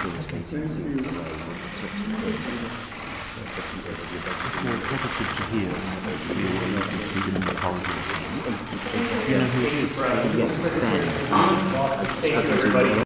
skating seats away on the tops of the Relative to here, where you can see them in the corridors. Do you know who it is? Yes, Ben.